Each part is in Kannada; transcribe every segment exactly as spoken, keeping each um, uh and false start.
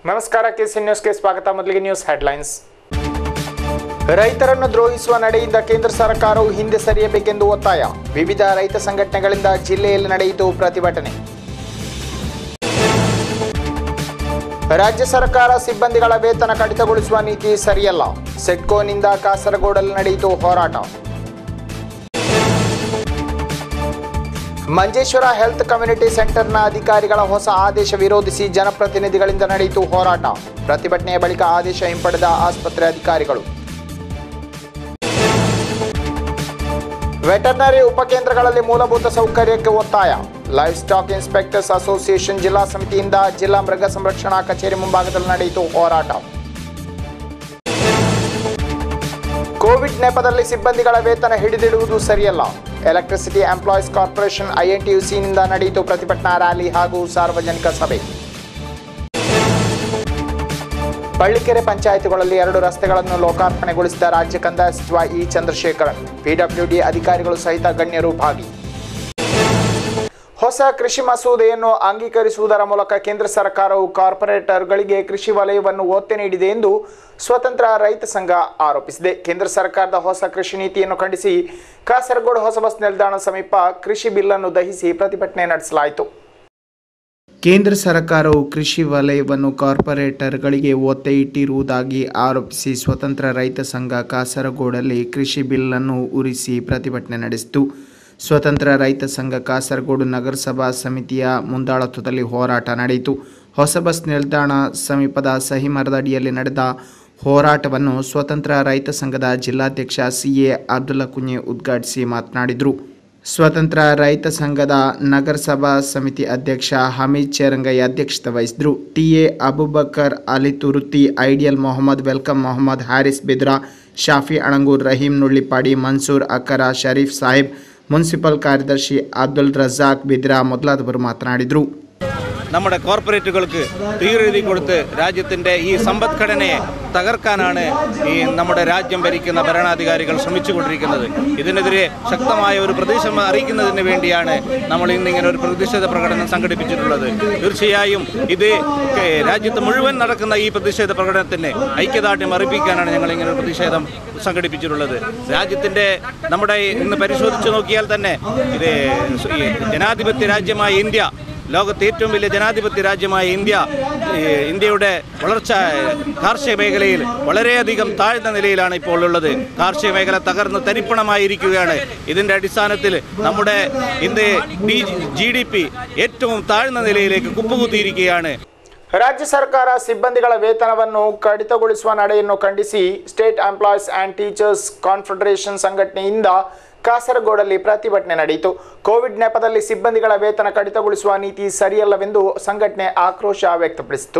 ನಮಸ್ಕಾರ ಕೆಸಿ ನ್ಯೂಸ್ಗೆ ಸ್ವಾಗತ. ಮೊದಲಿಗೆ ನ್ಯೂಸ್ ಹೆಡ್ಲೈನ್ಸ್. ರೈತರನ್ನು ದ್ರೋಹಿಸುವ ನಡೆಯಿಂದ ಕೇಂದ್ರ ಸರ್ಕಾರವು ಹಿಂದೆ ಸರಿಯಬೇಕೆಂದು ಒತ್ತಾಯ. ವಿವಿಧ ರೈತ ಸಂಘಟನೆಗಳಿಂದ ಜಿಲ್ಲೆಯಲ್ಲಿ ನಡೆಯಿತು ಪ್ರತಿಭಟನೆ. ರಾಜ್ಯ ಸರ್ಕಾರ ಸಿಬ್ಬಂದಿಗಳ ವೇತನ ಕಡಿತಗೊಳಿಸುವ ನೀತಿ ಸರಿಯಲ್ಲ. ಸೆಟ್ಕೋನಿಂದ ಕಾಸರಗೋಡಲ್ಲಿ ನಡೆಯಿತು ಹೋರಾಟ. ಮಂಜೇಶ್ವರ ಹೆಲ್ತ್ ಕಮ್ಯುನಿಟಿ ಸೆಂಟರ್ನ ಅಧಿಕಾರಿಗಳ ಹೊಸ ಆದೇಶ ವಿರೋಧಿಸಿ ಜನಪ್ರತಿನಿಧಿಗಳಿಂದ ನಡೆಯಿತು ಹೋರಾಟ. ಪ್ರತಿಭಟನೆಯ ಬಳಿಕ ಆದೇಶ ಹಿಂಪಡೆದ ಆಸ್ಪತ್ರೆ ಅಧಿಕಾರಿಗಳು. ವೆಟರ್ನರಿ ಉಪಕೇಂದ್ರಗಳಲ್ಲಿ ಮೂಲಭೂತ ಸೌಕರ್ಯಕ್ಕೆ ಒತ್ತಾಯ. ಲೈವ್ ಸ್ಟಾಕ್ ಇನ್ಸ್ಪೆಕ್ಟರ್ಸ್ ಅಸೋಸಿಯೇಷನ್ ಜಿಲ್ಲಾ ಸಮಿತಿಯಿಂದ ಜಿಲ್ಲಾ ಮೃಗ ಸಂರಕ್ಷಣಾ ಕಚೇರಿ ಮುಂಭಾಗದಲ್ಲಿ ನಡೆಯಿತು ಹೋರಾಟ. ಕೋವಿಡ್ ನೆಪದಲ್ಲಿ ಸಿಬ್ಬಂದಿಗಳ ವೇತನ ಹಿಡಿದಿಡುವುದು ಸರಿಯಲ್ಲ. ಎಲೆಕ್ಟ್ರಿಸಿಟಿ ಎಂಪ್ಲಾಯೀಸ್ ಕಾರ್ಪೊರೇಷನ್ ಐಎನ್ಟಿಯುಸಿನಿಂದ ನಡೆಯಿತು ಪ್ರತಿಭಟನಾ ರ್ಯಾಲಿ ಹಾಗೂ ಸಾರ್ವಜನಿಕ ಸಭೆ. ಪಳ್ಳಿಕೆರೆ ಪಂಚಾಯಿತಿಗಳಲ್ಲಿ ಎರಡು ರಸ್ತೆಗಳನ್ನು ಲೋಕಾರ್ಪಣೆಗೊಳಿಸಿದ ರಾಜ್ಯ ಕಂದಾಯ ಸಚಿವ ಇ ಚಂದ್ರಶೇಖರನ್. ಪಿಡಬ್ಲ್ಯೂಡಿ ಅಧಿಕಾರಿಗಳು ಸಹಿತ ಗಣ್ಯರು ಭಾಗಿ. ಹೊಸ ಕೃಷಿ ಮಸೂದೆಯನ್ನು ಅಂಗೀಕರಿಸುವುದರ ಮೂಲಕ ಕೇಂದ್ರ ಸರ್ಕಾರವು ಕಾರ್ಪೊರೇಟರ್ಗಳಿಗೆ ಕೃಷಿ ವಲಯವನ್ನು ಒತ್ತೆ ನೀಡಿದೆ ಎಂದು ಸ್ವತಂತ್ರ ರೈತ ಸಂಘ ಆರೋಪಿಸಿದೆ. ಕೇಂದ್ರ ಸರ್ಕಾರದ ಹೊಸ ಕೃಷಿ ನೀತಿಯನ್ನು ಖಂಡಿಸಿ ಕಾಸರಗೋಡು ಹೊಸ ಬಸ್ ನಿಲ್ದಾಣ ಸಮೀಪ ಕೃಷಿ ಬಿಲ್ಲನ್ನು ದಹಿಸಿ ಪ್ರತಿಭಟನೆ ನಡೆಸಲಾಯಿತು. ಕೇಂದ್ರ ಸರ್ಕಾರವು ಕೃಷಿ ವಲಯವನ್ನು ಕಾರ್ಪೊರೇಟರ್ಗಳಿಗೆ ಒತ್ತೆ ಇಟ್ಟಿರುವುದಾಗಿ ಆರೋಪಿಸಿ ಸ್ವತಂತ್ರ ರೈತ ಸಂಘ ಕಾಸರಗೋಡಲ್ಲಿ ಕೃಷಿ ಬಿಲ್ಲನ್ನು ಉರಿಸಿ ಪ್ರತಿಭಟನೆ ನಡೆಸಿತು. ಸ್ವತಂತ್ರ ರೈತ ಸಂಘ ಕಾಸರಗೋಡು ನಗರಸಭಾ ಸಮಿತಿಯ ಮುಂದಾಳತ್ವದಲ್ಲಿ ಹೋರಾಟ ನಡೆಯಿತು. ಹೊಸ ಬಸ್ ನಿಲ್ದಾಣ ಸಮೀಪದ ಸಹಿ ಮರದ ಅಡಿಯಲ್ಲಿ ನಡೆದ ಹೋರಾಟವನ್ನು ಸ್ವತಂತ್ರ ರೈತ ಸಂಘದ ಜಿಲ್ಲಾಧ್ಯಕ್ಷ ಸಿ ಎ ಅಬ್ದುಲ್ಲಾ ಕುಂಜೆ ಉದ್ಘಾಟಿಸಿ ಮಾತನಾಡಿದರು. ಸ್ವತಂತ್ರ ರೈತ ಸಂಘದ ನಗರಸಭಾ ಸಮಿತಿ ಅಧ್ಯಕ್ಷ ಹಮೀದ್ ಚೇರಂಗಯ್ಯ ಅಧ್ಯಕ್ಷತೆ ವಹಿಸಿದರು. T A Abubakar Ali Thuruthi, ideal Mohammed, welcome Mohammed, Haris Bidra, Shafi Anangoor, Rahim Nullipady, Mansoor Akkara, Sharif Sahib, municipal ಕಾರ್ಯದರ್ಶಿ അബ്ദുൽ റസാഖ് ബിദ്ര ಮೊದಲಾದವರು മാതനാടിದರು. നമ്മുടെ കോർപ്പറേറ്റുകൾക്ക് തീരെഴുതി കൊടുത്ത് രാജ്യത്തിൻ്റെ ഈ സമ്പദ്ഘടനയെ തകർക്കാനാണ് ഈ നമ്മുടെ രാജ്യം ഭരിക്കുന്ന ഭരണാധികാരികൾ ശ്രമിച്ചുകൊണ്ടിരിക്കുന്നത്. ഇതിനെതിരെ ശക്തമായ ഒരു പ്രതിഷേധം അറിയിക്കുന്നതിന് വേണ്ടിയാണ് നമ്മൾ ഇന്നിങ്ങനെ ഒരു പ്രതിഷേധ പ്രകടനം സംഘടിപ്പിച്ചിട്ടുള്ളത്. തീർച്ചയായും ഇത് രാജ്യത്ത് മുഴുവൻ നടക്കുന്ന ഈ പ്രതിഷേധ പ്രകടനത്തിന് ഐക്യദാർഢ്യം അറിയിക്കാനാണ് ഞങ്ങൾ ഇങ്ങനെ ഒരു പ്രതിഷേധം സംഘടിപ്പിച്ചിട്ടുള്ളത്. രാജ്യത്തിൻ്റെ നമ്മുടെ ഇന്ന് പരിശോധിച്ച് നോക്കിയാൽ തന്നെ ഇത് ജനാധിപത്യ രാജ്യമായ ഇന്ത്യ, ലോകത്തെ ഏറ്റവും വലിയ ജനാധിപത്യ രാജ്യമായ ഇന്ത്യ, ഇന്ത്യയുടെ വളർച്ച കാർഷിക മേഖലയിൽ വളരെയധികം താഴ്ന്ന നിലയിലാണ് ഇപ്പോൾ ഉള്ളത്. കാർഷിക മേഖല തകർന്ന് തരിപ്പണമായിരിക്കുകയാണ്. ഇതിൻ്റെ അടിസ്ഥാനത്തിൽ നമ്മുടെ ഇന്ത്യ ജി ഡി പി ഏറ്റവും താഴ്ന്ന നിലയിലേക്ക് കുപ്പുകുത്തിയിരിക്കുകയാണ്. ರಾಜ್ಯ ಸರ್ಕಾರ ಸಿಬ್ಬಂದಿಗಳ ವೇತನವನ್ನು ಕಡಿತಗೊಳಿಸುವ ನಡೆಯನ್ನು ಖಂಡಿಸಿ state employees and teachers confederation ಸಂಘಟನೆಯಿಂದ ಕಾಸರಗೋಡಲ್ಲಿ ಪ್ರತಿಭಟನೆ ನಡೆಯಿತು. ಕೋವಿಡ್ ನೆಪದಲ್ಲಿ ಸಿಬ್ಬಂದಿಗಳ ವೇತನ ಕಡಿತಗೊಳಿಸುವ ನೀತಿ ಸರಿಯಲ್ಲವೆಂದು ಸಂಘಟನೆ ಆಕ್ರೋಶ ವ್ಯಕ್ತಪಡಿಸಿತು.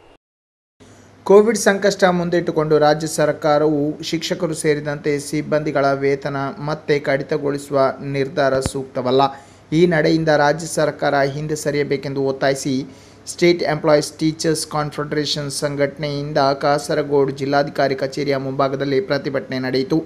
ಕೋವಿಡ್ ಸಂಕಷ್ಟ ಮುಂದಿಟ್ಟುಕೊಂಡು ರಾಜ್ಯ ಸರ್ಕಾರವು ಶಿಕ್ಷಕರು ಸೇರಿದಂತೆ ಸಿಬ್ಬಂದಿಗಳ ವೇತನ ಮತ್ತೆ ಕಡಿತಗೊಳಿಸುವ ನಿರ್ಧಾರ ಸೂಕ್ತವಲ್ಲ. ಈ ನಡೆಯಿಂದ ರಾಜ್ಯ ಸರ್ಕಾರ ಹಿಂದೆ ಸರಿಯಬೇಕೆಂದು ಒತ್ತಾಯಿಸಿ ಸ್ಟೇಟ್ ಎಂಪ್ಲಾಯೀಸ್ ಟೀಚರ್ಸ್ ಕಾನ್ಫೆಡರೇಷನ್ ಸಂಘಟನೆಯಿಂದ ಕಾಸರಗೋಡು ಜಿಲ್ಲಾಧಿಕಾರಿ ಕಚೇರಿಯ ಮುಂಭಾಗದಲ್ಲಿ ಪ್ರತಿಭಟನೆ ನಡೆಯಿತು.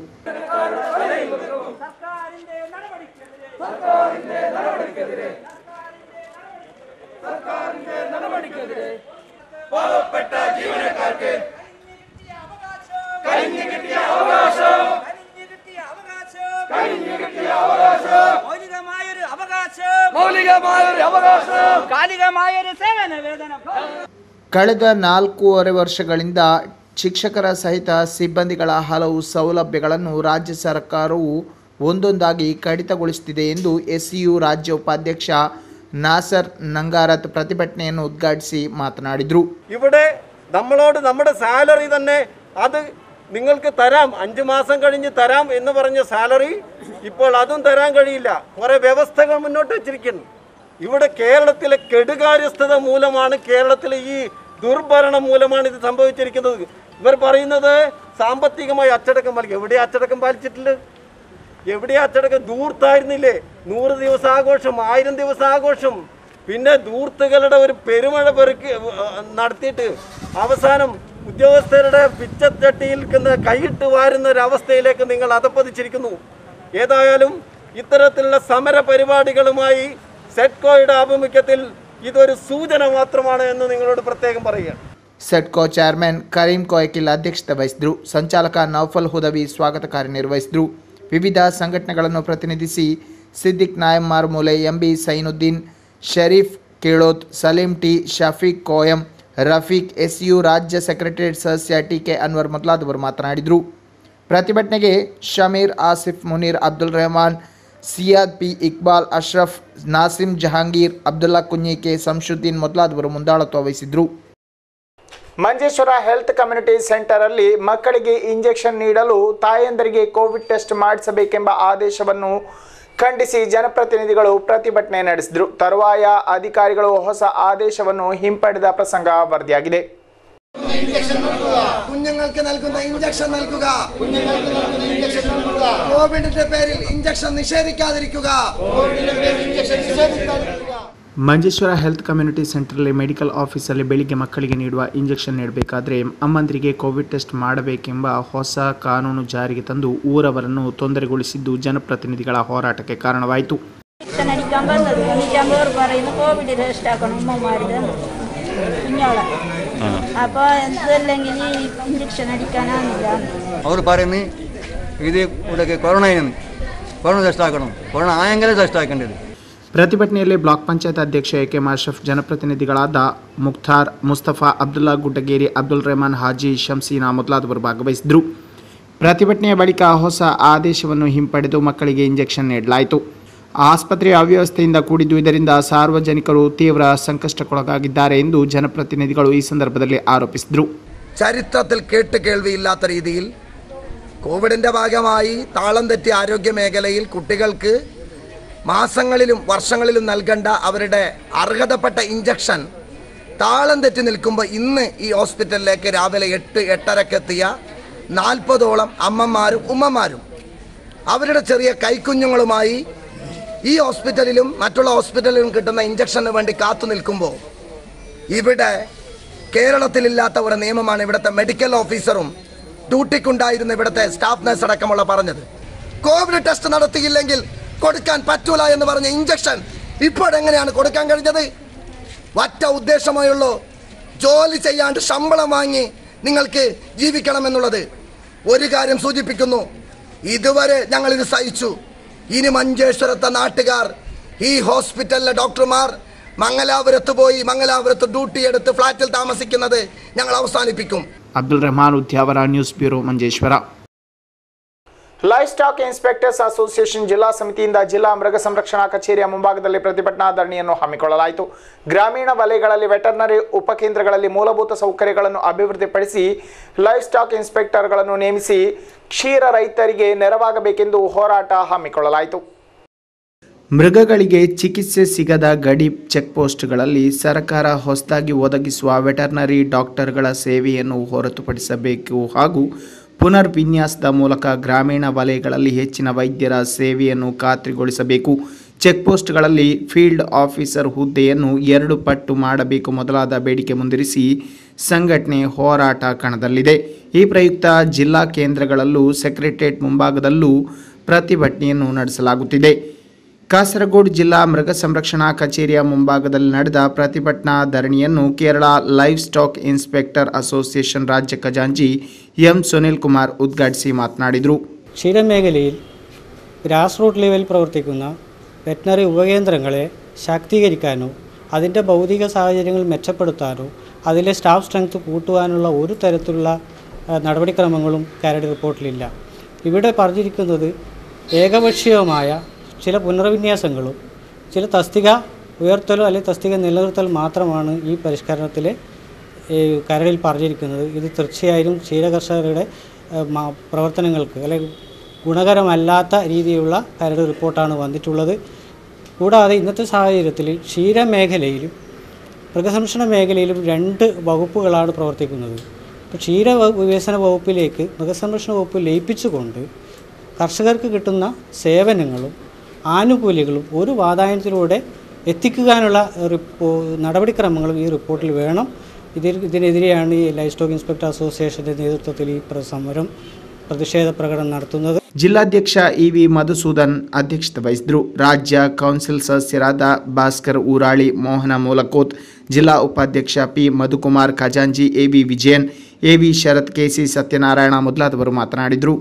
ಕಳೆದ ನಾಲ್ಕೂವರೆ ವರ್ಷಗಳಿಂದ ಶಿಕ್ಷಕರ ಸಹಿತ ಸಿಬ್ಬಂದಿಗಳ ಹಲವು ಸೌಲಭ್ಯಗಳನ್ನು ರಾಜ್ಯ ಸರ್ಕಾರವು ಒಂದೊಂದಾಗಿ ಕಡಿತಗೊಳಿಸುತ್ತಿದೆ ಎಂದು ಎಸ್ಸಿಯು ರಾಜ್ಯ ಉಪಾಧ್ಯಕ್ಷ നാസർ നങ്കാരത്ത് പ്രതിഭಟನೆಯನ್ನು ഉദ്ഘാടിಸಿ മാതനാടിದರು. ഇവിടെ നമ്മളോട് നമ്മുടെ സാലറി തന്നെ അത് നിങ്ങൾക്ക് തരാം, അഞ്ച് മാസം കഴിഞ്ഞ് തരാം എന്ന് പറഞ്ഞ സാലറി ഇപ്പോൾ അതും തരാൻ കഴിയില്ല. കുറേ വ്യവസ്ഥകൾ മുന്നോട്ട് വെച്ചിരിക്കുന്നു. ഇവിടെ കേരളത്തിലെ കെടുകാര്യസ്ഥത മൂലമാണ്, കേരളത്തിലെ ഈ ദുർഭരണം മൂലമാണ് ഇത് സംഭവിച്ചിരിക്കുന്നത്. ഇവർ പറയുന്നത് സാമ്പത്തികമായി അച്ചടക്കം പാലിക്കും. എവിടെ അച്ചടക്കം പാലിച്ചിട്ടില്ല? എവിടെ അച്ചടക്കം? ദൂർത്തായിരുന്നില്ലേ? നൂറ് ദിവസം ആഘോഷം, ആയിരം ദിവസം ആഘോഷം, പിന്നെ ദൂർത്തുകളുടെ ഒരു പെരുമഴ പെറുക്കി നടത്തിയിട്ട് അവസാനം ഉദ്യോഗസ്ഥരുടെ പിച്ചച്ചട്ടിയിൽ കൈയിട്ട് വാരുന്ന ഒരവസ്ഥയിലേക്ക് നിങ്ങൾ അധപ്പതിച്ചിരിക്കുന്നു. ഏതായാലും ഇത്തരത്തിലുള്ള സമര പരിപാടികളുമായി സെറ്റ്കോയുടെ ആഭിമുഖ്യത്തിൽ ഇതൊരു സൂചന മാത്രമാണ് എന്ന് നിങ്ങളോട് പ്രത്യേകം പറയുക. ಸೆಡ್ಕೋ ಚೇರ್ಮನ್ ಕರೀಂ ಕೊಯಕಿಲ್ ಅಧ್ಯಕ್ಷತೆ ವಹಿಸಿದರು. ಸಂಚಾಲಕ ನೌಫಲ್ ಹುದವಿ ಸ್ವಾಗತ ಕಾರ್ಯನಿರ್ವಹಿಸಿದರು. ವಿವಿಧ ಸಂಘಟನೆಗಳನ್ನು ಪ್ರತಿನಿಧಿಸಿ Siddique Nayammar Moole, MB Sainuddin, Sharif Kelot, Saleem T, Shafeeq Koyam, Rafeeq, SU ರಾಜ್ಯ ಸೆಕ್ರೆಟರಿಯೇಟ್ ಸದಸ್ಯ ಟಿ ಕೆ ಅನ್ವರ್ ಮೊದಲಾದವರು ಮಾತನಾಡಿದರು. ಪ್ರತಿಭಟನೆಗೆ ಶಮೀರ್, ಆಸಿಫ್, ಮುನೀರ್, ಅಬ್ದುಲ್ ರೆಹಮಾನ್, ಸಿಯಾದ್ ಪಿ, ಇಕ್ಬಾಲ್, ಅಶ್ರಫ್, ನಾಸಿಮ್, ಜಹಾಂಗೀರ್, ಅಬ್ದುಲ್ಲಾ ಕುഞ്ഞിಕೆ, ಸಂಶುದ್ದೀನ್ ಮೊದಲಾದವರು ಮುಂದಾಳತ್ವ ವಹಿಸಿದರು. ಮಂಜೇಶ್ವರ ಹೆಲ್ತ್ ಕಮ್ಯುನಿಟಿ ಸೆಂಟರ್ ಅಲ್ಲಿ ಮಕ್ಕಳಿಗೆ ಇಂಜೆಕ್ಷನ್ ನೀಡಲು ತಾಯಂದರಿಗೆ ಕೋವಿಡ್ ಟೆಸ್ಟ್ ಮಾಡಿಸಬೇಕೆಂಬ ಆದೇಶವನ್ನು ಖಂಡಿಸಿ ಜನಪ್ರತಿನಿಧಿಗಳು ಪ್ರತಿಭಟನೆ ನಡೆಸಿದರು. ತರುವಾಯ ಅಧಿಕಾರಿಗಳು ಹೊಸ ಆದೇಶವನ್ನು ಹಿಂಪಡೆದ ಪ್ರಸಂಗ ವರದಿಯಾಗಿದೆ. കുഞ്ഞുങ്ങൾക്ക് നൽകുന്ന ഇഞ്ചക്ഷൻ നൽകുക, കോവിഡിന്റെ പേരിൽ ഇഞ്ചക്ഷൻ നിഷേധിക്കാതിരിക്കുക. ಮಂಜೇಶ್ವರ ಹೆಲ್ತ್ ಕಮ್ಯುನಿಟಿ ಸೆಂಟರ್ನಲ್ಲಿ ಮೆಡಿಕಲ್ ಆಫೀಸಲ್ಲಿ ಬೆಳಿಗ್ಗೆ ಮಕ್ಕಳಿಗೆ ನೀಡುವ ಇಂಜೆಕ್ಷನ್ ನೀಡಬೇಕಾದರೆ ಅಮ್ಮಂದರಿಗೆ ಕೋವಿಡ್ ಟೆಸ್ಟ್ ಮಾಡಬೇಕೆಂಬ ಹೊಸ ಕಾನೂನು ಜಾರಿಗೆ ತಂದು ಊರವರನ್ನು ತೊಂದರೆಗೊಳಿಸಿದ್ದು ಜನಪ್ರತಿನಿಧಿಗಳ ಹೋರಾಟಕ್ಕೆ ಕಾರಣವಾಯಿತು. ಅವರು പറയുന്നത് ഇത് ഇവിടെ കൊറോണ കൊറോണ ടെസ്റ്റ് ആക്കണം, കൊറോണ ആയെങ്കിലേ ടെസ്റ്റ് ആക്കേണ്ടത്. ಪ್ರತಿಭಟನೆಯಲ್ಲಿ ಬ್ಲಾಕ್ ಪಂಚಾಯತ್ ಅಧ್ಯಕ್ಷ ಎ ಕೆ ಮಾರ್ಷಫ್, ಜನಪ್ರತಿನಿಧಿಗಳಾದ ಮುಖ್ತಾರ್, ಮುಸ್ತಫಾ, ಅಬ್ದುಲ್ಲಾ ಗುಡ್ಡಗೇರಿ, ಅಬ್ದುಲ್ ರೆಹಮಾನ್, ಹಾಜಿ, ಶಂಸೀನಾ ಮೊದಲಾದವರು ಭಾಗವಹಿಸಿದರು. ಪ್ರತಿಭಟನೆಯ ಬಳಿಕ ಹೊಸ ಆದೇಶವನ್ನು ಹಿಂಪಡೆದು ಮಕ್ಕಳಿಗೆ ಇಂಜೆಕ್ಷನ್ ನೀಡಲಾಯಿತು. ಆಸ್ಪತ್ರೆಯ ಅವ್ಯವಸ್ಥೆಯಿಂದ ಕೂಡಿದ್ದು, ಇದರಿಂದ ಸಾರ್ವಜನಿಕರು ತೀವ್ರ ಸಂಕಷ್ಟಕ್ಕೊಳಗಾಗಿದ್ದಾರೆ ಎಂದು ಜನಪ್ರತಿನಿಧಿಗಳು ಈ ಸಂದರ್ಭದಲ್ಲಿ ಆರೋಪಿಸಿದರು. ചരിത്രത്തിൽ കേട്ട് കേൾവിയില്ലാത്ത രീതിയിൽ കോവിഡിന്റെ ഭാഗമായി താളം തെറ്റിയ ആരോഗ്യ മേഖലയിൽ കുട്ടികൾക്ക് മാസങ്ങളിലും വർഷങ്ങളിലും നൽകേണ്ട അവരുടെ അർഹതപ്പെട്ട ഇഞ്ചക്ഷൻ താളം തെറ്റി നിൽക്കുമ്പോൾ ഇന്ന് ഈ ഹോസ്പിറ്റലിലേക്ക് രാവിലെ എട്ട് എട്ടരക്കെത്തിയ നാൽപ്പതോളം അമ്മമാരും ഉമ്മമാരും അവരുടെ ചെറിയ കൈക്കുഞ്ഞുങ്ങളുമായി ഈ ഹോസ്പിറ്റലിലും മറ്റുള്ള ഹോസ്പിറ്റലിലും കിട്ടുന്ന ഇഞ്ചക്ഷന് വേണ്ടി കാത്തു നിൽക്കുമ്പോൾ ഇവിടെ കേരളത്തിലില്ലാത്ത ഒരു നിയമമാണ് ഇവിടുത്തെ മെഡിക്കൽ ഓഫീസറും ഡ്യൂട്ടിക്കുണ്ടായിരുന്ന ഇവിടുത്തെ സ്റ്റാഫ് നഴ്സ് അടക്കമുള്ള പറഞ്ഞത്. കോവിഡ് ടെസ്റ്റ് നടത്തിയില്ലെങ്കിൽ കൊടുക്കാൻ പറ്റൂല എന്ന് പറഞ്ഞ ഇഞ്ചക്ഷൻ ഇപ്പോഴെങ്ങനെയാണ് കൊടുക്കാൻ കഴിഞ്ഞത്? ഒറ്റ ഉദ്ദേശമായുള്ളൂ, ജോലി ചെയ്യാണ്ട് ശമ്പളം വാങ്ങി നിങ്ങൾക്ക് ജീവിക്കണമെന്നുള്ളത്. ഒരു കാര്യം സൂചിപ്പിക്കുന്നു, ഇതുവരെ ഞങ്ങളിത് സഹിച്ചു. ഇനി മഞ്ചേശ്വരത്തെ നാട്ടുകാർ, ഈ ഹോസ്പിറ്റലിലെ ഡോക്ടർമാർ മംഗലാപുരത്ത് പോയി മംഗലാപുരത്ത് ഡ്യൂട്ടി എടുത്ത് ഫ്ലാറ്റിൽ താമസിക്കുന്നത് ഞങ്ങൾ അവസാനിപ്പിക്കും. Abdul Rehman, Udyavar, news bureau, Manjeshwar. Livestock inspectors association ಜಿಲ್ಲಾ ಸಮಿತಿಯಿಂದ ಜಿಲ್ಲಾ ಮೃಗ ಸಂರಕ್ಷಣಾ ಕಚೇರಿಯ ಮುಂಭಾಗದಲ್ಲಿ ಪ್ರತಿಭಟನಾ ಧರಣಿಯನ್ನು ಹಮ್ಮಿಕೊಳ್ಳಲಾಯಿತು. ಗ್ರಾಮೀಣ ವಲಯಗಳಲ್ಲಿ ವೆಟರ್ನರಿ ಉಪಕೇಂದ್ರಗಳಲ್ಲಿ ಮೂಲಭೂತ ಸೌಕರ್ಯಗಳನ್ನು ಅಭಿವೃದ್ಧಿಪಡಿಸಿ ಲೈವ್ ಸ್ಟಾಕ್ ಇನ್ಸ್ಪೆಕ್ಟರ್ಗಳನ್ನು ನೇಮಿಸಿ ಕ್ಷೀರ ರೈತರಿಗೆ ನೆರವಾಗಬೇಕೆಂದು ಹೋರಾಟ ಹಮ್ಮಿಕೊಳ್ಳಲಾಯಿತು. ಮೃಗಗಳಿಗೆ ಚಿಕಿತ್ಸೆ ಸಿಗದ ಗಡಿ ಚೆಕ್ಪೋಸ್ಟ್ಗಳಲ್ಲಿ ಸರ್ಕಾರ ಹೊಸದಾಗಿ ಒದಗಿಸುವ ವೆಟರ್ನರಿ ಡಾಕ್ಟರ್ಗಳ ಸೇವೆಯನ್ನು ಹೊರತುಪಡಿಸಬೇಕು ಹಾಗೂ ಪುನರ್ ವಿನ್ಯಾಸದ ಮೂಲಕ ಗ್ರಾಮೀಣ ವಲಯಗಳಲ್ಲಿ ಹೆಚ್ಚಿನ ವೈದ್ಯರ ಸೇವೆಯನ್ನು ಖಾತ್ರಿಗೊಳಿಸಬೇಕು. ಚೆಕ್ಪೋಸ್ಟ್ಗಳಲ್ಲಿ ಫೀಲ್ಡ್ ಆಫೀಸರ್ ಹುದ್ದೆಯನ್ನು ಎರಡು ಪಟ್ಟು ಮಾಡಬೇಕು ಮೊದಲಾದ ಬೇಡಿಕೆ ಮುಂದಿರಿಸಿ ಸಂಘಟನೆ ಹೋರಾಟ ಕಣದಲ್ಲಿದೆ. ಈ ಪ್ರಯುಕ್ತ ಜಿಲ್ಲಾ ಕೇಂದ್ರಗಳಲ್ಲೂ ಸೆಕ್ರೆಟರಿಯೇಟ್ ಮುಂಭಾಗದಲ್ಲೂ ಪ್ರತಿಭಟನೆಯನ್ನು ನಡೆಸಲಾಗುತ್ತಿದೆ. ಕಾಸರಗೋಡು ಜಿಲ್ಲಾ ಮೃಗ ಸಂರಕ್ಷಣಾ ಕಚೇರಿಯ ಮುಂಭಾಗದಲ್ಲಿ ನಡೆದ ಪ್ರತಿಭಟನಾ ಧರಣಿಯನ್ನು Kerala livestock inspector association രാജ്യ ഖജാൻജി എം സുനിൽ കുമാർ ഉദ്ഘാടിಸಿ മാതനാടിದರು. ക്ഷീരമേഖലയിൽ ഗ്രാസ് റൂട്ട് ലെവലിൽ പ്രവർത്തിക്കുന്ന വെറ്ററിനറി ഉപകേന്ദ്രങ്ങളെ ശാക്തീകരിക്കാനോ അതിൻ്റെ ഭൗതിക സാഹചര്യങ്ങൾ മെച്ചപ്പെടുത്താനോ അതിലെ സ്റ്റാഫ് സ്ട്രെങ്ത് കൂട്ടുവാനുള്ള ഒരു തരത്തിലുള്ള നടപടിക്രമങ്ങളും കരട് റിപ്പോർട്ടിലില്ല. ഇവിടെ പറഞ്ഞിരിക്കുന്നത് ഏകപക്ഷീയമായ ചില പുനർവിന്യാസങ്ങളും ചില തസ്തിക ഉയർത്തലോ അല്ലെങ്കിൽ തസ്തിക നിലനിർത്തൽ മാത്രമാണ് ഈ പരിഷ്കരണത്തിലെ കരടിൽ പറഞ്ഞിരിക്കുന്നത്. ഇത് തീർച്ചയായും ക്ഷീരകർഷകരുടെ പ്രവർത്തനങ്ങൾക്ക് അല്ലെങ്കിൽ ഗുണകരമല്ലാത്ത രീതിയിലുള്ള കരട് റിപ്പോർട്ടാണ് വന്നിട്ടുള്ളത്. കൂടാതെ ഇന്നത്തെ സാഹചര്യത്തിൽ ക്ഷീരമേഖലയിലും മൃഗസംരക്ഷണ മേഖലയിലും രണ്ട് വകുപ്പുകളാണ് പ്രവർത്തിക്കുന്നത്. ഇപ്പോൾ ക്ഷീര വികസന വകുപ്പിലേക്ക് മൃഗസംരക്ഷണ വകുപ്പ് ലയിപ്പിച്ചുകൊണ്ട് കർഷകർക്ക് കിട്ടുന്ന സേവനങ്ങളും ആനുകൂല്യങ്ങളും ഒരു വാതായനത്തിലൂടെ എത്തിക്കാനുള്ള നടപടിക്രമങ്ങളും ഈ റിപ്പോർട്ടിൽ വേണം. ഇതിൽ ഇതിനെതിരെയാണ് ഈ ലൈവ് സ്റ്റോക്ക് ഇൻസ്പെക്ടർ അസോസിയേഷൻ്റെ നേതൃത്വത്തിൽ ഈ സമരം പ്രതിഷേധ പ്രകടനം നടത്തുന്നത്. ಜಿಲ್ಲಾಧ್ಯಕ್ಷ ಇ ವಿ ಮಧುಸೂದನ್ ಅಧ್ಯಕ್ಷತೆ ವಹಿಸಿದರು. ರಾಜ್ಯ ಕೌನ್ಸಿಲ್ ಸದಸ್ಯರಾದ ಭಾಸ್ಕರ್ ಊರಾಳಿ, ಮೋಹನ ಮೂಲಕೋತ್, ಜಿಲ್ಲಾ ಉಪಾಧ್ಯಕ್ಷ ಪಿ ಮಧುಕುಮಾರ್ ಖಜಾಂಜಿ, A V Vijayan, A V Sharath, KC Satyanarayana ಮೊದಲಾದವರು ಮಾತನಾಡಿದರು.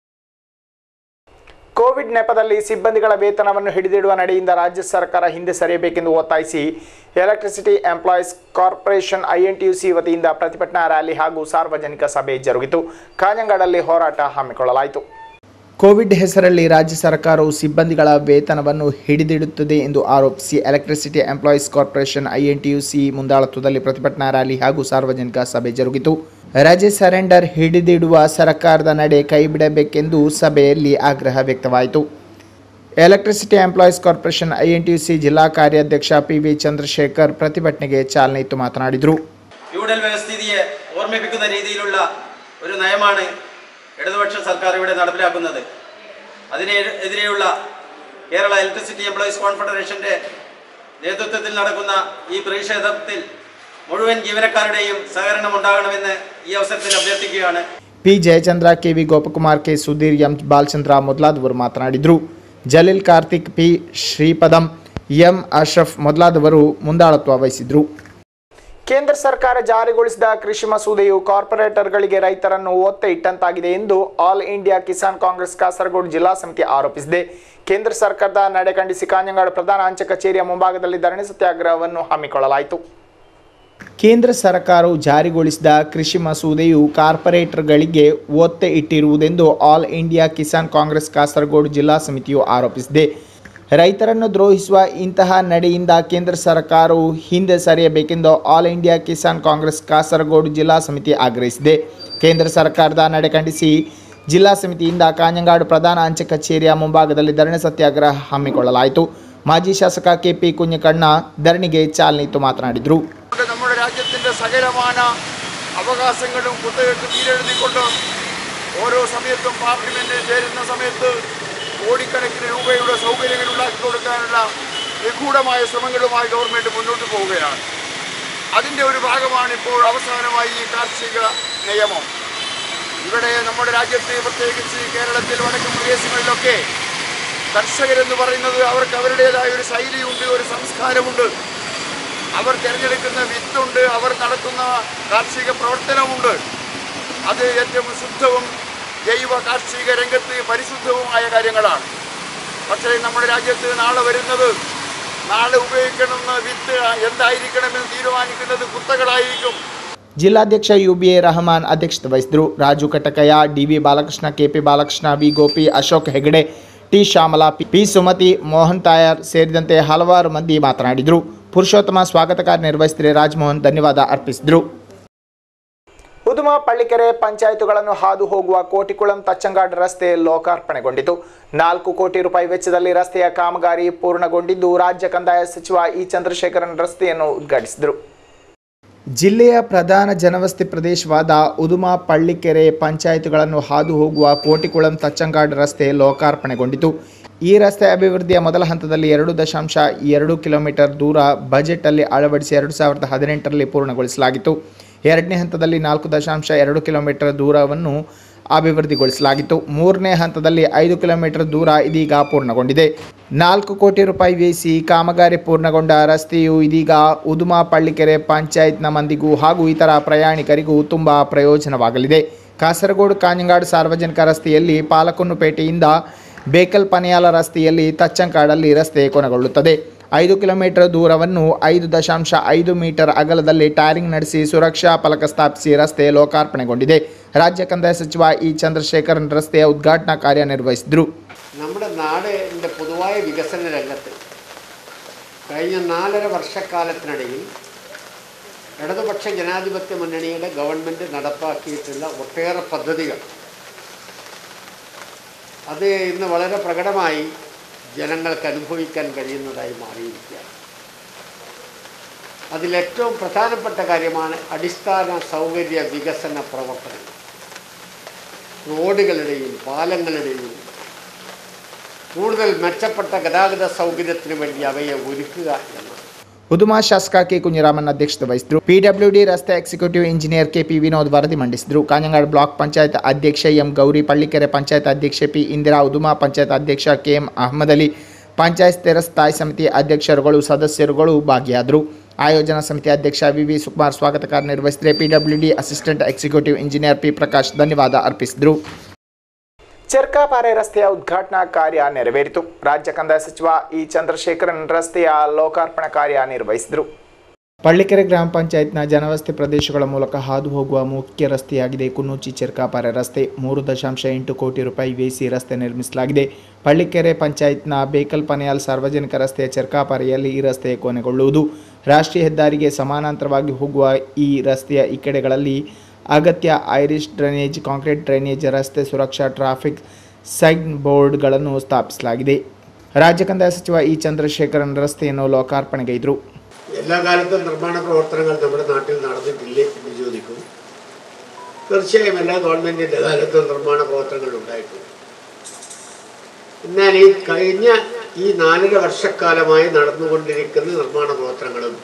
ಕೋವಿಡ್ ನೆಪದಲ್ಲಿ ಸಿಬ್ಬಂದಿಗಳ ವೇತನವನ್ನು ಹಿಡಿದಿಡುವ ನಡೆಯಿಂದ ರಾಜ್ಯ ಸರ್ಕಾರ ಹಿಂದೆ ಸರಿಯಬೇಕೆಂದು ಒತ್ತಾಯಿಸಿ ಎಲೆಕ್ಟ್ರಿಸಿಟಿ ಎಂಪ್ಲಾಯೀಸ್ ಕಾರ್ಪೊರೇಷನ್ ಐಎನ್ಟಿಯುಸಿ ವತಿಯಿಂದ ಪ್ರತಿಭಟನಾ ರ್ಯಾಲಿ ಹಾಗೂ ಸಾರ್ವಜನಿಕ ಸಭೆ ಜರುಗಿತು. ಕಾಂಜಂಗಾಡಲ್ಲಿ ಹೋರಾಟ ಹಮ್ಮಿಕೊಳ್ಳಲಾಯಿತು. ಕೋವಿಡ್ ಹೆಸರಲ್ಲಿ ರಾಜ್ಯ ಸರ್ಕಾರವು ಸಿಬ್ಬಂದಿಗಳ ವೇತನವನ್ನು ಹಿಡಿದಿಡುತ್ತದೆ ಎಂದು ಆರೋಪಿಸಿ ಎಲೆಕ್ಟ್ರಿಸಿಟಿ ಎಂಪ್ಲಾಯೀಸ್ ಕಾರ್ಪೊರೇಷನ್ ಐಎನ್ಟಿಯುಸಿ ಮುಂದಾಳತ್ವದಲ್ಲಿ ಪ್ರತಿಭಟನಾ ರ್ಯಾಲಿ ಹಾಗೂ ಸಾರ್ವಜನಿಕ ಸಭೆ ಜರುಗಿತು. ರಜೆ ಸರೆಂಡರ್ ಹಿಡಿದಿಡುವ ಸರ್ಕಾರದ ನಡೆ ಕೈಬಿಡಬೇಕೆಂದು ಸಭೆಯಲ್ಲಿ ಆಗ್ರಹ ವ್ಯಕ್ತವಾಯಿತು. ಎಲೆಕ್ಟ್ರಿಸಿಟಿ ಎಂಪ್ಲಾಯೀಸ್ ಕಾರ್ಪೊರೇಷನ್ ಐಎನ್ಟಿಯುಸಿ ಜಿಲ್ಲಾ ಕಾರ್ಯಾಧ್ಯಕ್ಷ പി വി ചന്ദ്രശേഖർ പ്രതിഭಟನೆಗೆ ಚಾಲನೆ ಇತ್ತು ಮಾತನಾಡಿದರು. ഫ്യൂഡൽ വ്യവസ്ഥിതിയെ ഓർമ്മിപ്പിക്കുന്ന രീതിയിലുള്ള ഒരു നയമാണ് ഇടതുപക്ഷ സർക്കാർ ഇവിടെ നടപ്പിലാക്കുന്നത്. അതിനെതിരെയുള്ള കേരള ഇലക്ട്രിസിറ്റി എംപ്ലോയീസ് കോൺഫെഡറേഷന്റെ നേതൃത്വത്തിൽ നടക്കുന്ന ഈ പ്രതിഷേധത്തിൽ മുഴുവൻ ജീവനക്കാരുടെയും സഹകരണം ഉണ്ടാകണമെന്ന് ഈ അവസരത്തിൽ അഭ്യർത്ഥിക്കുകയാണ്. P Jayachandra, K V Gopakumar, K Sudheer, M Balachandra ಮೊದಲಾದವರು ಮಾತನಾಡಿದರು. ಜಲೀಲ್, ಕಾರ್ತಿಕ್, ಪಿ ಶ್ರೀಪದಂ, ಎಂ ಅಶ್ರಫ್ ಮೊದಲಾದವರು ಮುಂದಾಳತ್ವ ವಹಿಸಿದರು. ಕೇಂದ್ರ ಸರ್ಕಾರ ಜಾರಿಗೊಳಿಸಿದ ಕೃಷಿ ಮಸೂದೆಯು ಕಾರ್ಪೊರೇಟರ್ಗಳಿಗೆ ರೈತರನ್ನು ಒತ್ತೆ ಇಟ್ಟಂತಾಗಿದೆ ಎಂದು all India Kisan Congress Kasaragod ಜಿಲ್ಲಾ ಸಮಿತಿ ಆರೋಪಿಸಿದೆ. ಕೇಂದ್ರ ಸರ್ಕಾರದ ನಡೆ ಖಂಡಿಸಿ ಕಾಂಜಂಗಾಡು ಪ್ರಧಾನ ಅಂಚೆ ಕಚೇರಿಯ ಮುಂಭಾಗದಲ್ಲಿ ಧರಣಿ ಸತ್ಯಾಗ್ರಹವನ್ನು ಹಮ್ಮಿಕೊಳ್ಳಲಾಯಿತು. ಕೇಂದ್ರ ಸರ್ಕಾರವು ಜಾರಿಗೊಳಿಸಿದ ಕೃಷಿ ಮಸೂದೆಯು ಕಾರ್ಪೊರೇಟರ್ಗಳಿಗೆ ಒತ್ತೆ ಇಟ್ಟಿರುವುದೆಂದು all India Kisan Congress Kasaragod ಜಿಲ್ಲಾ ಸಮಿತಿಯು ಆರೋಪಿಸಿದೆ. ರೈತರನ್ನು ದ್ರೋಹಿಸುವ ಇಂತಹ ನಡೆಯಿಂದ ಕೇಂದ್ರ ಸರ್ಕಾರವು ಹಿಂದೆ ಸರಿಯಬೇಕೆಂದು all India Kisan Congress Kasaragod ಜಿಲ್ಲಾ ಸಮಿತಿ ಆಗ್ರಹಿಸಿದೆ. ಕೇಂದ್ರ ಸರ್ಕಾರದ ನಡೆ ಖಂಡಿಸಿ ಜಿಲ್ಲಾ ಸಮಿತಿಯಿಂದ ಕಾಂಜಂಗಾಡು ಪ್ರಧಾನ ಅಂಚೆ ಕಚೇರಿಯ ಮುಂಭಾಗದಲ್ಲಿ ಧರಣಿ ಸತ್ಯಾಗ್ರಹ ಹಮ್ಮಿಕೊಳ್ಳಲಾಯಿತು. ಮಾಜಿ ಶಾಸಕ ಕೆ ಪಿ ಕುഞ്ഞിക്കണ്ണ ಧರಣಿಗೆ ಚಾಲನೆ ಇತ್ತು ಮಾತನಾಡಿದರು. നമ്മുടെ രാജ്യത്തിൻ്റെ സകലമാന അവകാശങ്ങളും കുത്തകൾക്ക് തീരെഴുതിക്കൊണ്ട് ഓരോ സമയത്തും പാർലമെന്റിൽ ചേരുന്ന സമയത്ത് കോടിക്കണക്കിന് രൂപയുടെ സൗകര്യങ്ങൾ ഉണ്ടാക്കി കൊടുക്കാനുള്ള നിഗൂഢമായ ശ്രമങ്ങളുമായി ഗവൺമെൻറ് മുന്നോട്ട് പോവുകയാണ്. അതിൻ്റെ ഒരു ഭാഗമാണ് ഇപ്പോൾ അവസാനമായി ഈ കാർഷിക നിയമം. ഇവിടെ നമ്മുടെ രാജ്യത്ത്, പ്രത്യേകിച്ച് കേരളത്തിൽ വടക്കൻ പ്രദേശങ്ങളിലൊക്കെ കർഷകരെന്ന് പറയുന്നത് അവർക്ക് അവരുടേതായ ഒരു ശൈലിയുണ്ട്, ഒരു സംസ്കാരമുണ്ട്. അവർ തിരഞ്ഞെടുക്കുന്ന വിത്തുണ്ട്, അവർ നടത്തുന്ന കാർഷിക പ്രവർത്തനമുണ്ട്. അത് ഏറ്റവും ശുദ്ധവും ജൈവ കാർഷിക രംഗത്ത് പരിശുദ്ധവുമായ കാര്യങ്ങളാണ്. പക്ഷേ നമ്മുടെ രാജ്യത്ത് നാളെ വരുന്നത്, നാളെ ഉപയോഗിക്കണമെന്ന വിത്ത് എന്തായിരിക്കണമെന്ന് തീരുമാനിക്കുന്നത് കുത്തകളായിരിക്കും. ಜಿಲ್ಲಾಧ್ಯಕ್ಷ ಯು ಬಿ ಎ ರಹಮಾನ್ ಅಧ್ಯಕ್ಷತೆ ವಹಿಸಿದರು. Raju Katakaiah, D V Balakrishna, K P Balakrishna, V Gopi, Ashok Hegde, T Shyamala, P Sumathi, Mohan Thayar ಸೇರಿದಂತೆ ಹಲವಾರು ಮಂದಿ ಮಾತನಾಡಿದರು. ಪುರುಷೋತ್ತಮ ಸ್ವಾಗತ ಕಾರ್ಯ ನಿರ್ವಹಿಸಿದರೆ ರಾಜಮೋಹನ್ ಧನ್ಯವಾದ ಅರ್ಪಿಸಿದರು. ಉದುಮ ಪಳ್ಳಿಕೆರೆ ಪಂಚಾಯತ್ಗಳನ್ನು ಹಾದು ಹೋಗುವ ಕೋಟಿಕುಳಂ ತಚ್ಚಂಗಾಡ್ ರಸ್ತೆ ಲೋಕಾರ್ಪಣೆಗೊಂಡಿತು. ನಾಲ್ಕು ಕೋಟಿ ರೂಪಾಯಿ ವೆಚ್ಚದಲ್ಲಿ ರಸ್ತೆಯ ಕಾಮಗಾರಿ ಪೂರ್ಣಗೊಂಡಿದ್ದು, ರಾಜ್ಯ ಕಂದಾಯ ಸಚಿವ ಇ ಚಂದ್ರಶೇಖರನ್ ರಸ್ತೆಯನ್ನು ಉದ್ಘಾಟಿಸಿದರು. ಜಿಲ್ಲೆಯ ಪ್ರಧಾನ ಜನವಸತಿ ಪ್ರದೇಶವಾದ ಉದುಮ ಪಳ್ಳಿಕೆರೆ ಪಂಚಾಯತ್ಗಳನ್ನು ಹಾದು ಹೋಗುವ ಕೋಟಿಕುಳಂ ತಚ್ಚಂಗಾಡ್ ರಸ್ತೆ ಲೋಕಾರ್ಪಣೆಗೊಂಡಿತು. ಈ ರಸ್ತೆ ಅಭಿವೃದ್ಧಿಯ ಮೊದಲ ಹಂತದಲ್ಲಿ ಎರಡು ದಶಾಂಶ ಎರಡು ಕಿಲೋಮೀಟರ್ ದೂರ ಬಜೆಟಲ್ಲಿ ಅಳವಡಿಸಿ ಎರಡು ಸಾವಿರದ ಹದಿನೆಂಟರಲ್ಲಿ ಪೂರ್ಣಗೊಳಿಸಲಾಗಿತ್ತು. ಎರಡನೇ ಹಂತದಲ್ಲಿ ನಾಲ್ಕು ದಶಾಂಶ ಎರಡು ಕಿಲೋಮೀಟರ್ ದೂರವನ್ನು ಅಭಿವೃದ್ಧಿಗೊಳಿಸಲಾಗಿತ್ತು. ಮೂರನೇ ಹಂತದಲ್ಲಿ ಐದು ಕಿಲೋಮೀಟರ್ ದೂರ ಇದೀಗ ಪೂರ್ಣಗೊಂಡಿದೆ. ನಾಲ್ಕು ಕೋಟಿ ರೂಪಾಯಿ ವ್ಯಯಿಸಿ ಕಾಮಗಾರಿ ಪೂರ್ಣಗೊಂಡ ರಸ್ತೆಯು ಇದೀಗ ಉದುಮ ಪಳ್ಳಿಕೆರೆ ಪಂಚಾಯತ್ನ ಮಂದಿಗೂ ಹಾಗೂ ಇತರ ಪ್ರಯಾಣಿಕರಿಗೂ ತುಂಬ ಪ್ರಯೋಜನವಾಗಲಿದೆ. ಕಾಸರಗೋಡು ಕಾಂಜಂಗಾಡು ಸಾರ್ವಜನಿಕ ರಸ್ತೆಯಲ್ಲಿ ಪಾಲಕೊನ್ನುಪೇಟೆಯಿಂದ ಬೇಕಲ್ ಪನಿಯಾಲ ರಸ್ತೆಯಲ್ಲಿ ತಚ್ಚಂಕಾಡಲ್ಲಿ ರಸ್ತೆ ಕೊನೆಗೊಳ್ಳುತ್ತದೆ. ಐದು ಕಿಲೋಮೀಟರ್ ದೂರವನ್ನು ಐದು ದಶಾಂಶ ಐದು ಮೀಟರ್ ಅಗಲದಲ್ಲಿ ಟಾರಿಂಗ್ ನಡೆಸಿ ಸುರಕ್ಷಾ ಫಲಕ ಸ್ಥಾಪಿಸಿ ರಸ್ತೆ ಲೋಕಾರ್ಪಣೆಗೊಂಡಿದೆ. ರಾಜ್ಯ ಕಂದಾಯ ಸಚಿವ ಇ ಚಂದ್ರಶೇಖರನ್ ರಸ್ತೆಯ ಉದ್ಘಾಟನಾ ಕಾರ್ಯ ನಿರ್ವಹಿಸಿದರು. നമ്മുടെ നാടിൻ്റെ പൊതുവായ വികസന രംഗത്ത് കഴിഞ്ഞ നാലര വർഷക്കാലത്തിനിടയിൽ ഇടതുപക്ഷ ജനാധിപത്യ മുന്നണിയുടെ ഗവൺമെൻറ് നടപ്പാക്കിയിട്ടുള്ള ഒട്ടേറെ പദ്ധതികൾ അത് ഇന്ന് വളരെ പ്രകടമായി ജനങ്ങൾക്ക് അനുഭവിക്കാൻ കഴിയുന്നതായി മാറിയിരിക്കുകയാണ്. അതിലേറ്റവും പ്രധാനപ്പെട്ട കാര്യമാണ് അടിസ്ഥാന സൗകര്യ വികസന പ്രവർത്തനങ്ങൾ. റോഡുകളുടെയും പാലങ്ങളുടെയും കൂടുതൽ മെച്ചപ്പെട്ട ഗതാഗത സൗകര്യത്തിന് വേണ്ടി അവയെ ഒരുക്കുക എന്നത്. ಉದುಮಾ ಶಾಸಕ ಕೆ ಕುಂಜರಾಮನ್ ಅಧ್ಯಕ್ಷತೆ ವಹಿಸಿದರು. ಪಿಡಬ್ಲ್ಯೂಡಿ ರಸ್ತೆ ಎಕ್ಸಿಕ್ಯೂಟಿವ್ ಇಂಜಿನಿಯರ್ ಕೆಪಿ ವಿನೋದ್ ವರದಿ ಮಂಡಿಸಿದರು. ಕಾಂಜಂಗಾಡ್ ಬ್ಲಾಕ್ ಪಂಚಾಯತ್ ಅಧ್ಯಕ್ಷೆ ಎಂ ಗೌರಿ, ಪಳ್ಳಿಕೆರೆ ಪಂಚಾಯತ್ ಅಧ್ಯಕ್ಷೆ ಪಿ ಇಂದಿರಾ, ಉದುಮಾ ಪಂಚಾಯತ್ ಅಧ್ಯಕ್ಷ ಕೆ ಎಂ ಅಹಮದ್ ಅಲಿ, ಪಂಚಾಯತ್ ಸ್ಥಿರ ಸ್ಥಾಯಿ ಸಮಿತಿ ಅಧ್ಯಕ್ಷರುಗಳು ಸದಸ್ಯರುಗಳು ಭಾಗಿಯಾದರು. ಆಯೋಜನಾ ಸಮಿತಿ ಅಧ್ಯಕ್ಷ ವಿ ವಿ ಸುಕುಮಾರ್ ಸ್ವಾಗತ ಕಾರ್ಯನಿರ್ವಹಿಸಿದರೆ PWD assistant executive engineer P Prakash ಧನ್ಯವಾದ ಅರ್ಪಿಸಿದರು. ಚರ್ಕಾಪಾರೆ ರಸ್ತೆಯ ಉದ್ಘಾಟನಾ ಕಾರ್ಯ ನೆರವೇರಿತು. ರಾಜ್ಯ ಕಂದಾಯ ಸಚಿವ ಇ ಚಂದ್ರಶೇಖರನ್ ರಸ್ತೆಯ ಲೋಕಾರ್ಪಣಾ ಕಾರ್ಯ ನಿರ್ವಹಿಸಿದರು. ಪಳ್ಳಿಕೆರೆ ಗ್ರಾಮ ಪಂಚಾಯತ್ನ ಜನವಸತಿ ಪ್ರದೇಶಗಳ ಮೂಲಕ ಹಾದು ಹೋಗುವ ಮುಖ್ಯ ರಸ್ತೆಯಾಗಿದೆ ಕುನ್ನೂಚಿ ಚರ್ಕಾಪಾರೆ ರಸ್ತೆ. ಮೂರು ದಶಾಂಶ ಎಂಟು ಕೋಟಿ ರೂಪಾಯಿ ವೆಚ್ಚ ರಸ್ತೆ ನಿರ್ಮಿಸಲಾಗಿದೆ. ಪಳ್ಳಿಕೆರೆ ಪಂಚಾಯತ್ನ ಬೇಕಲ್ ಪನೆಯಾಲ್ ಸಾರ್ವಜನಿಕ ರಸ್ತೆಯ ಚರ್ಕಾಪಾರೆಯಲ್ಲಿ ಈ ರಸ್ತೆ ಕೊನೆಗೊಳ್ಳುವುದು. ರಾಷ್ಟ್ರೀಯ ಹೆದ್ದಾರಿಗೆ ಸಮಾನಾಂತರವಾಗಿ ಹೋಗುವ ಈ ರಸ್ತೆಯ ಇಕ್ಕೆಡೆಗಳಲ್ಲಿ ಅಗತ್ಯ ಐರಿಶ್ ಡ್ರೈನೇಜ್, ಕಾಂಕ್ರೀಟ್ ಡ್ರೈನೇಜ್, ರಸ್ತೆ ಸುರಕ್ಷಾ, ಟ್ರಾಫಿಕ್ ಸೈನ್ ಬೋರ್ಡ್ಗಳನ್ನು ಸ್ಥಾಪಿಸಲಾಗಿದೆ. ರಾಜ್ಯ ಕಂದಾಯ സಚಿವ ഇ ചന്ദ്രശേഖരൻ ರಸ್ತೆಯನ್ನು ಲೋಕಾರ್ಪಣೆಗೈದರು. എല്ലാ കാലത്തും നിർമ്മാണ പ്രവർത്തനങ്ങൾ നമ്മുടെ നാട്ടിൽ നടന്നിട്ടില്ലേ എന്ന് ചോദിക്കും. തീർച്ചയായും എല്ലാ ഗവൺമെൻറ്റിൻ്റെ കാലത്തും നിർമ്മാണ പ്രവർത്തനങ്ങൾ ഉണ്ടായിട്ടുണ്ട്. എന്നാൽ ഈ കഴിഞ്ഞ ഈ നാലര വർഷക്കാലമായി നടന്നുകൊണ്ടിരിക്കുന്ന നിർമ്മാണ പ്രവർത്തനങ്ങളും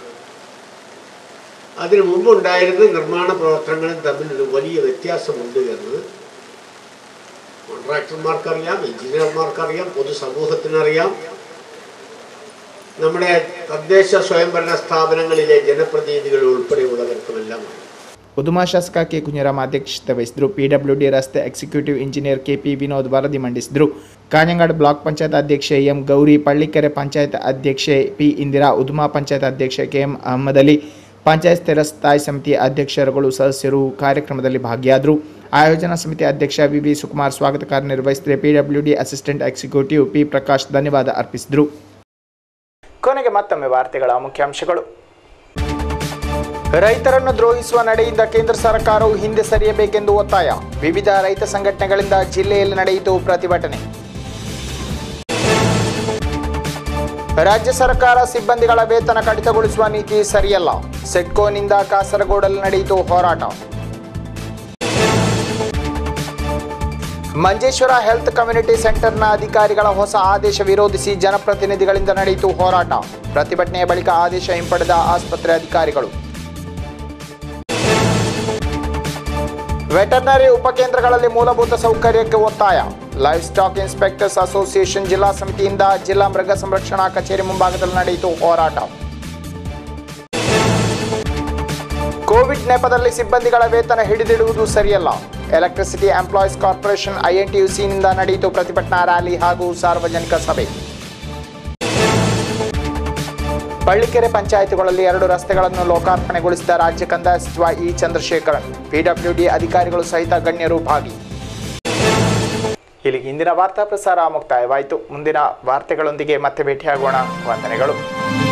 അതിനു മുമ്പുണ്ടായിരുന്ന നിർമ്മാണ പ്രവർത്തനങ്ങളും തമ്മിലൊരു വലിയ വ്യത്യാസമുണ്ട് എന്ന് കോൺട്രാക്ടർമാർക്കറിയാം, എഞ്ചിനീയർമാർക്കറിയാം, പൊതുസമൂഹത്തിനറിയാം, നമ്മുടെ തദ്ദേശ സ്വയംഭരണ സ്ഥാപനങ്ങളിലെ ജനപ്രതിനിധികൾ ഉൾപ്പെടെയുള്ളവർക്കുമെല്ലാം. ಉದುಮಾ ಶಾಸಕ ಕೆ ಕುಂಜರಾಮ ಅಧ್ಯಕ್ಷತೆ ವಹಿಸಿದರು. ಪಿಡಬ್ಲ್ಯೂಡಿ ರಸ್ತೆ ಎಕ್ಸಿಕ್ಯೂಟಿವ್ ಇಂಜಿನಿಯರ್ ಕೆಪಿ ವಿನೋದ್ ವರದಿ ಮಂಡಿಸಿದರು. ಕಾಂಜಂಗಾಡ್ ಬ್ಲಾಕ್ ಪಂಚಾಯತ್ ಅಧ್ಯಕ್ಷೆ ಎಂ ಗೌರಿ, ಪಳ್ಳಿಕೆರೆ ಪಂಚಾಯತ್ ಅಧ್ಯಕ್ಷೆ ಪಿ ಇಂದಿರಾ, ಉದುಮಾ ಪಂಚಾಯತ್ ಅಧ್ಯಕ್ಷೆ ಕೆ ಎಂ ಅಹಮದ್ ಅಲಿ, ಪಂಚಾಯತ್ ಸ್ಥಿರ ಸ್ಥಾಯಿ ಸಮಿತಿ ಅಧ್ಯಕ್ಷರುಗಳು ಸದಸ್ಯರು ಕಾರ್ಯಕ್ರಮದಲ್ಲಿ ಭಾಗಿಯಾದರು. ಆಯೋಜನಾ ಸಮಿತಿ ಅಧ್ಯಕ್ಷ ವಿ ವಿ ಸುಕುಮಾರ್ ಸ್ವಾಗತ ಕಾರ್ಯನಿರ್ವಹಿಸಿದರೆ PWD assistant executive P Prakash ಧನ್ಯವಾದ ಅರ್ಪಿಸಿದರು. ಕೊನೆಗೆ ಮತ್ತೊಮ್ಮೆ ವಾರ್ತೆಗಳ ಮುಖ್ಯಾಂಶಗಳು. ರೈತರನ್ನು ದ್ರೋಹಿಸುವ ನಡೆಯಿಂದ ಕೇಂದ್ರ ಸರ್ಕಾರವು ಹಿಂದೆ ಸರಿಯಬೇಕೆಂದು ಒತ್ತಾಯ. ವಿವಿಧ ರೈತ ಸಂಘಟನೆಗಳಿಂದ ಜಿಲ್ಲೆಯಲ್ಲಿ ನಡೆಯಿತು ಪ್ರತಿಭಟನೆ. ರಾಜ್ಯ ಸರ್ಕಾರ ಸಿಬ್ಬಂದಿಗಳ ವೇತನ ಕಡಿತಗೊಳಿಸುವ ನೀತಿ ಸರಿಯಲ್ಲ. ಸೆಟ್ಕೋನಿಂದ ಕಾಸರಗೋಡಲ್ಲಿ ನಡೆಯಿತು ಹೋರಾಟ. ಮಂಜೇಶ್ವರ ಹೆಲ್ತ್ ಕಮ್ಯುನಿಟಿ ಸೆಂಟರ್ನ ಅಧಿಕಾರಿಗಳ ಹೊಸ ಆದೇಶ ವಿರೋಧಿಸಿ ಜನಪ್ರತಿನಿಧಿಗಳಿಂದ ನಡೆಯಿತು ಹೋರಾಟ. ಪ್ರತಿಭಟನೆಯ ಬಳಿಕ ಆದೇಶ ಹಿಂಪಡೆದ ಆಸ್ಪತ್ರೆ ಅಧಿಕಾರಿಗಳು. ವೆಟರ್ನರಿ ಉಪಕೇಂದ್ರಗಳಲ್ಲಿ ಮೂಲಭೂತ ಸೌಕರ್ಯಕ್ಕೆ ಒತ್ತಾಯ. ಲೈವ್ ಸ್ಟಾಕ್ ಇನ್ಸ್ಪೆಕ್ಟರ್ಸ್ ಅಸೋಸಿಯೇಷನ್ ಜಿಲ್ಲಾ ಸಮಿತಿಯಿಂದ ಜಿಲ್ಲಾ ಮೃಗ ಸಂರಕ್ಷಣಾ ಕಚೇರಿ ಮುಂಭಾಗದಲ್ಲಿ ನಡೆಯಿತು ಹೋರಾಟ. ಕೋವಿಡ್ ನೆಪದಲ್ಲಿ ಸಿಬ್ಬಂದಿಗಳ ವೇತನ ಹಿಡಿದಿಡುವುದು ಸರಿಯಲ್ಲ. ಎಲೆಕ್ಟ್ರಿಸಿಟಿ ಎಂಪ್ಲಾಯೀಸ್ ಕಾರ್ಪೊರೇಷನ್ ಐಎನ್ಟಿಯುಸಿನಿಂದ ನಡೆಯಿತು ಪ್ರತಿಭಟನಾ ರ್ಯಾಲಿ ಹಾಗೂ ಸಾರ್ವಜನಿಕ ಸಭೆ. ಪಳ್ಳಿಕೆರೆ ಪಂಚಾಯಿತಿಗಳಲ್ಲಿ ಎರಡು ರಸ್ತೆಗಳನ್ನು ಲೋಕಾರ್ಪಣೆಗೊಳಿಸಿದ ರಾಜ್ಯ ಕಂದಾಯ ಸಚಿವ ಇ ಚಂದ್ರಶೇಖರನ್, ಪಿಡಬ್ಲ್ಯೂಡಿ ಅಧಿಕಾರಿಗಳು ಸಹಿತ ಗಣ್ಯರು ಭಾಗಿ. ಇಲ್ಲಿಗೆ ಇಂದಿನ ವಾರ್ತಾ ಪ್ರಸಾರ ಮುಕ್ತಾಯವಾಯಿತು. ಮುಂದಿನ ವಾರ್ತೆಗಳೊಂದಿಗೆ ಮತ್ತೆ ಭೇಟಿಯಾಗೋಣ. ವಂದನೆಗಳು.